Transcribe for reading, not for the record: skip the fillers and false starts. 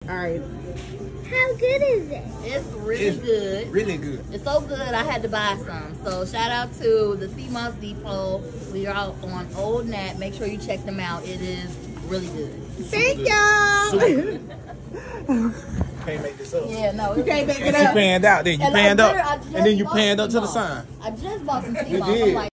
All right. How good is it? It's really good. Really good. It's so good, I had to buy some. So shout out to the Sea Moss Depot. We are out on Old Nat. Make sure you check them out. It is really good. Thank y'all. Can't make this up. Yeah, no. You can't make it You up. panned out, then you And panned I up, literally- I just and then you bought panned up to the Sea Moss. sign. I just bought some Sea You Moss. did. I'm like,